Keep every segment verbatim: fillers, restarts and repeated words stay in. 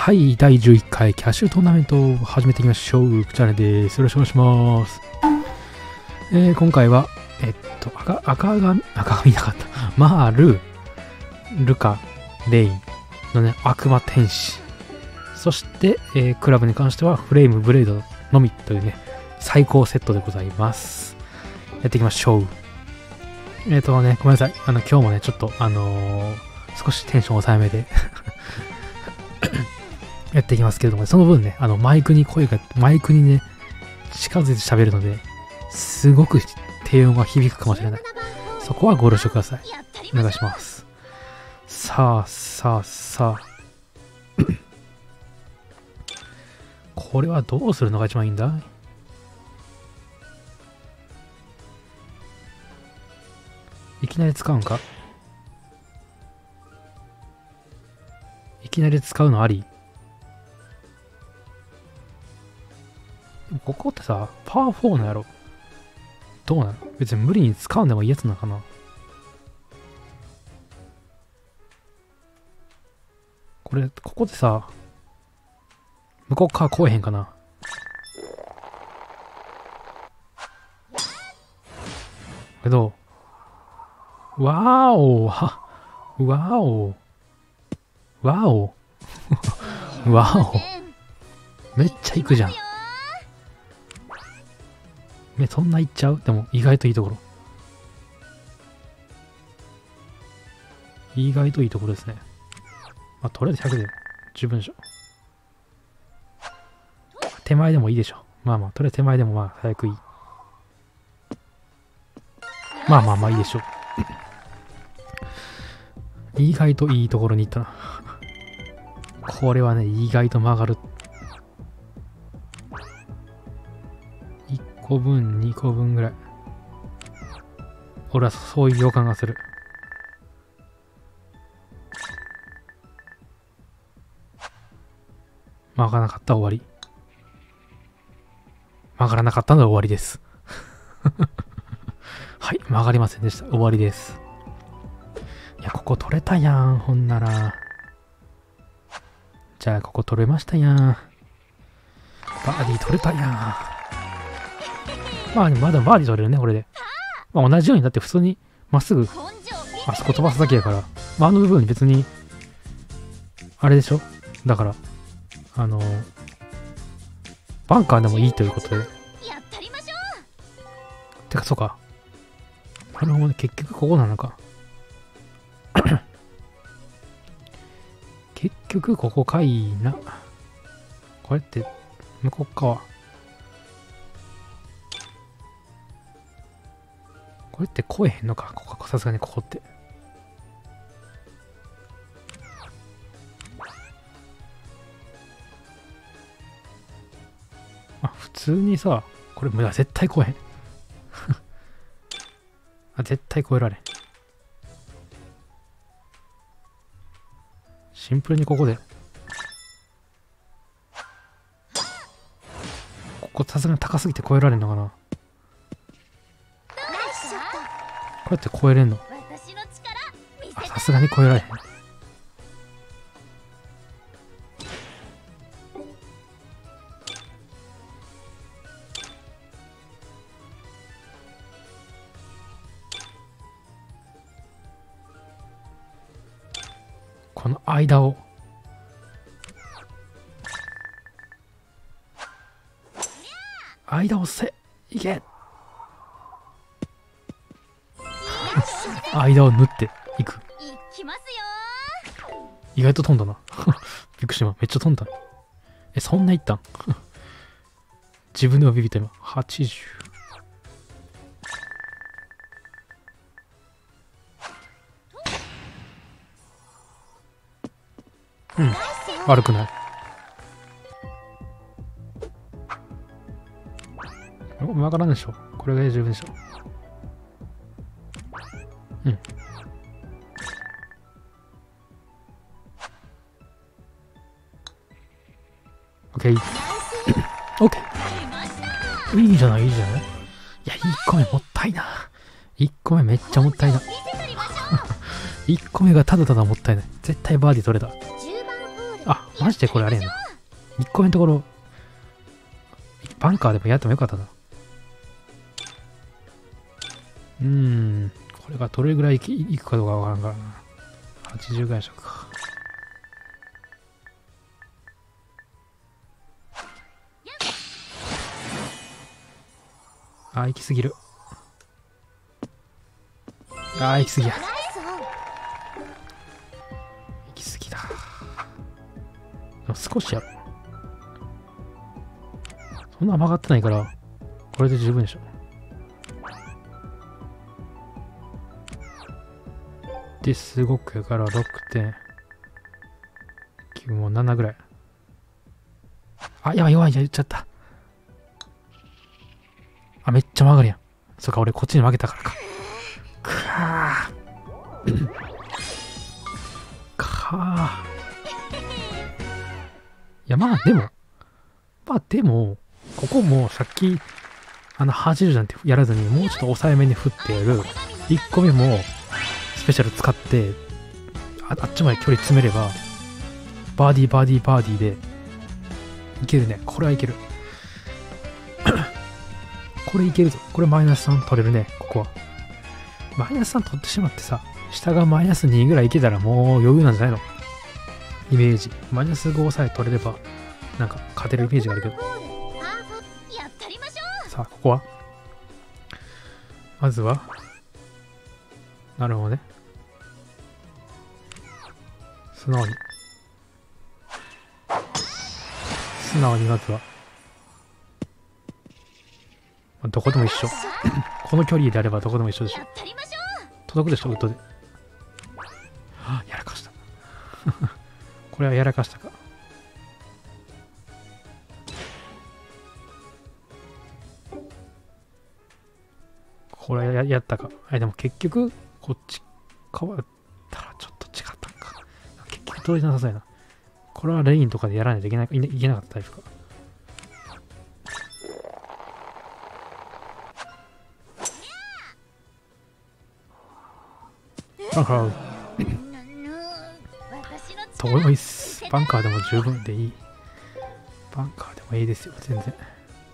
はい、だいじゅういっかいキャッシュトーナメントを始めていきましょう。チャンネルです。よろしくお願いします。えー、今回は、えっと、赤、赤髪、赤髪なかった。マール、ルカ、レインのね、悪魔天使。そして、えー、クラブに関しては、フレーム、ブレードのみというね、最高セットでございます。やっていきましょう。えっとね、ごめんなさい。あの、今日もね、ちょっと、あのー、少しテンション抑えめでやっていきますけれども、その分ね、あの、マイクに声が、マイクにね、近づいて喋るので、すごく低音が響くかもしれない。そこはご了承ください。お願いします。さあ、さあ、さあ。これはどうするのが一番いいんだ？いきなり使うんか？いきなり使うのあり？ここってさ、パワーフォーのやろ。どうなの？別に無理に使うんでもいいやつなのかな？これ、ここでさ、向こう側来えへんかな？けど、わーおは、わーおわーおわーおめっちゃ行くじゃん。ね、そんな行っちゃう？でも意外といいところ。意外といいところですね。まあ、とりあえずひゃくで十分でしょ。手前でもいいでしょ。まあまあ、とりあえず手前でもまあ、早くいい。まあまあまあいいでしょう。意外といいところに行ったな。これはね、意外と曲がる。いっこぶん、にこぶんぐらい。俺はそういう予感がする。曲がらなかったら終わり。曲がらなかったので終わりです。はい、曲がりませんでした。終わりです。いや、ここ取れたやん、ほんなら。じゃあ、ここ取れましたやん。バーディー取れたやん。まあ、まだバーディー取れるね、これで。まあ、同じように、だって普通に、まっすぐ、あそこ飛ばすだけやから。まあ、あの部分に別に、あれでしょ？だから、あの、バンカーでもいいということで。てか、そうか。なるほどね、結局ここなのか。結局ここかいな。これって、向こう側。これって来えへんのか、ここ、さすがにここって。あ、普通にさ、これ、絶対来えへん。あ、絶対超えられん。シンプルにここで。ここさすがに高すぎて超えられんのかな？こうやって超えれんの？あ、さすがに超えられへん。この間を間をせいけ間を縫っていく。意外と飛んだな。びっくりした。めっちゃ飛んだ。え、そんないったん？自分でもビビった今。はちじゅう。うん、悪くない。わからんでしょ。これが十分でしょ。うん。オッケー。オッケー。いいじゃない、いいじゃない。いや、いっこめもったいな。いっこめめっちゃもったいな。いっこめがただただもったいない。絶対バーディー取れた。 あ、マジでこれあれやな。いっこめのところ、バンカーでもやってもよかったな。うーん、これがどれぐらいいくかどうかわからんからな。はちじゅうぐらいでしょうか。あ、行きすぎる。あ、行きすぎや。行きすぎだ。でも少しやろ。そんな曲がってないから、これで十分でしょ。で、すごくやからろくてんきゅうもななぐらい。あ、やばい弱い、言っちゃった。あ、めっちゃ曲がるやん。そっか、俺こっちに負けたからか。くわー。かー。いや、まあでも、まあでも、ここもさっき、あのはちじゅうなんてやらずに、もうちょっと抑えめに振ってやる。いっこめも、スペシャル使って、あ, あっちまで距離詰めれば、バーディーバーディーバーディーで、いけるね。これはいける。これいけるぞ。これマイナスさん取れるね。ここは。マイナスさん取ってしまってさ、下がマイナスにぐらいいけたらもう余裕なんじゃないの？イメージ。マイナスごさえ取れれば、なんか勝てるイメージがあるけど。さあ、ここはまずは、なるほどね。素直に。素直にまずは。どこでも一緒。この距離であればどこでも一緒でしょ。届くでしょ、ウッドで。はあ、やらかした。これはやらかしたか。これは や, やったか。あれでも結局、こっち変わったらちょっと違ったんか。結局届いてなさそうやな。これはレインとかでやらないといけないいけなかったタイプか。バンカー。どうでもいいっす。バンカーでも十分でいい。バンカーでもいいですよ、全然。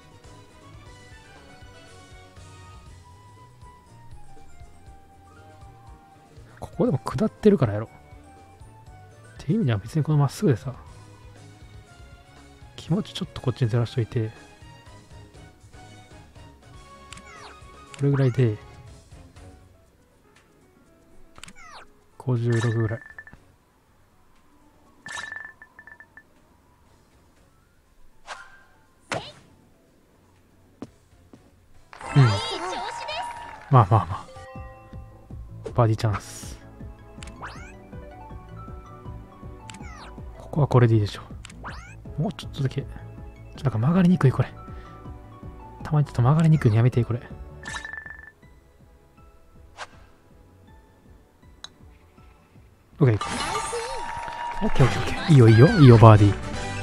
ここでも下ってるからやろ。っていう意味では別にこのまっすぐでさ、気持ちちょっとこっちにずらしといて、これぐらいで、ごじゅうろくぐらい。うん。まあまあまあ。バーディーチャンス。ここはこれでいいでしょう。もうちょっとだけ。ちょっとなんか曲がりにくいこれ。たまにちょっと曲がりにくいのやめてこれ。オッケー。オッケーオッケーオッケー。いいよいいよいいよバーディー。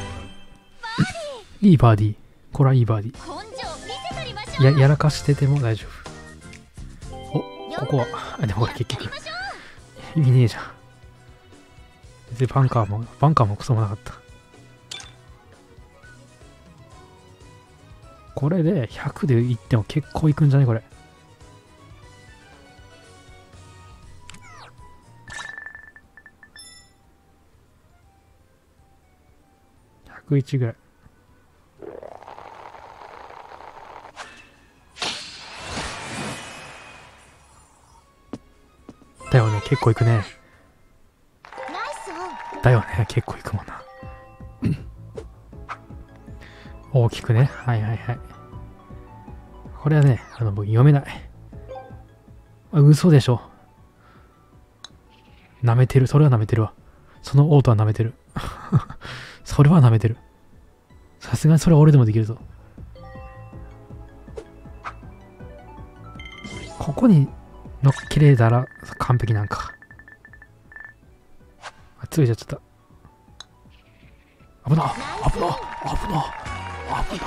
いいバーディー。これはいいバーディー。や、やらかしてても大丈夫。お、ここは。あ、でもこれ結局。意味ねえじゃん。別にバンカーも、バンカーもクソもなかった。これでひゃくでいっても結構いくんじゃねこれ。ひゃくいちぐらい。だよね、結構いくね。だよね、結構いくもんな。大きくね。はいはいはい。これはね、あの、僕読めない。あ、嘘でしょ。舐めてる。それは舐めてるわ。そのオートは舐めてる。それは舐めてる。さすがにそれは俺でもできるぞ。ここに乗っけれたら完璧なんか。あ、ついちゃっちゃった。危な、危な、危な、危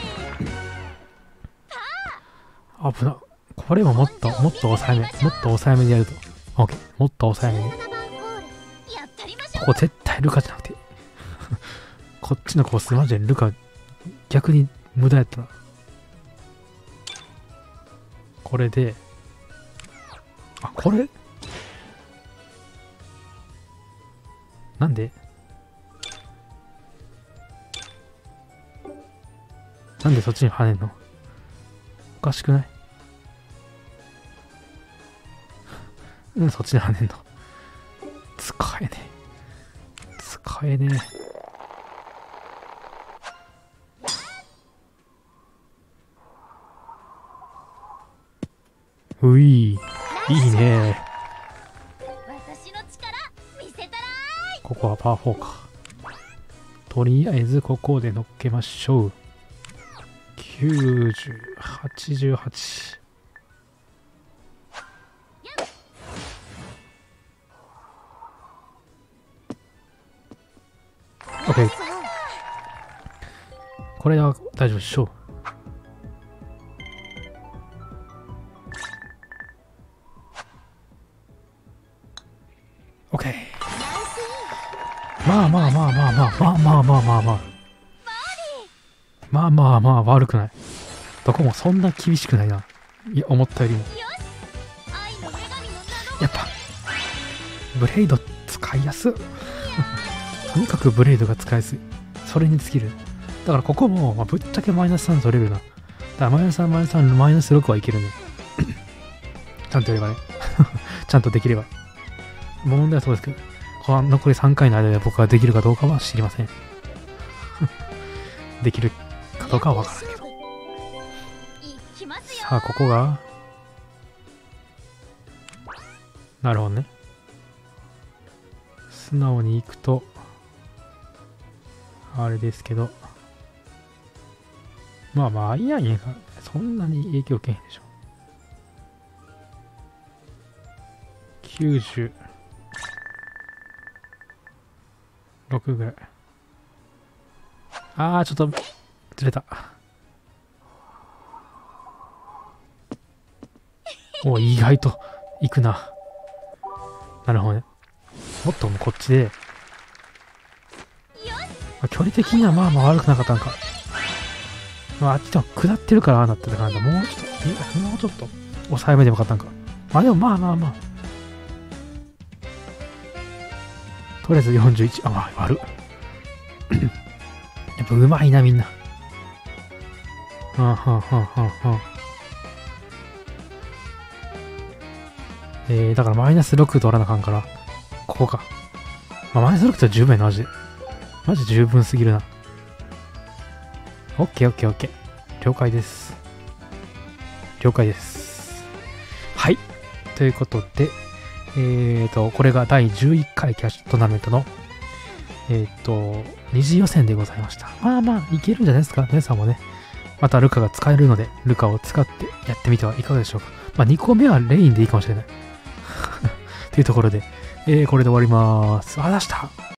な。危な。これももっと、もっと抑えめ。もっと抑えめでやると。オッケー。もっと抑えめに。ここ絶対ルカじゃなくて。 こっちのコース、マジでルカ、逆に無駄やったな。これで、あ、これなんでなんでそっちに跳ねんの？おかしくない？なんでそっちに跳ねんの？使えねえ。使えねえ。うい、いいね。ここはパーフォーか。とりあえずここで乗っけましょう。きゅうじゅう、はちじゅうはち。OK。これは大丈夫でしょう。OK。まあまあまあまあまあまあまあまあまあまあまあまあまあ悪くない。どこもそんな厳しくないな。いや、思ったよりも。やっぱブレイド使いやすい。とにかくブレイドが使いやすい。それに尽きる。だからここも、まあ、ぶっちゃけマイナスさん取れるな。だからマイナスさん、マイナスさん、マイナスろくはいけるね。ちゃんとやればね。ちゃんとできれば。問題はそうですけど、この残りさんかいの間で僕ができるかどうかは知りません。できるかどうかはわからんけど。さあ、ここが、なるほどね。素直に行くと、あれですけど、まあまあ、アイアンやから、そんなに影響受けへんでしょ。きゅうじゅうろくぐらい。あー、ちょっと、ずれた。お、意外と、行くな。なるほどね。もっともこっちで、まあ、距離的にはまあまあ悪くなかったんか。まあ、あっちでも下ってるからああなってたから、もうちょっと、もうちょっと、抑えめでもよかったんか。まあでもまあまあまあ。とりあえずよんじゅういち。あ、まあ悪っ。やっぱうまいな、みんな。はんはんはんはんはん。えー、だからマイナスろく取らなあかんから、ここか。まあ、マイナスろくって十分やな、マジで。マジ十分すぎるな。オッケーオッケーオッケー。了解です。了解です。はい。ということで、えーと、これがだいじゅういっかいキャッシュトーナメントの、えーと、二次予選でございました。まあまあ、いけるんじゃないですか。皆さんもね。またルカが使えるので、ルカを使ってやってみてはいかがでしょうか。まあ、にこめはレインでいいかもしれない。というところで、えー、これで終わります。あ、出した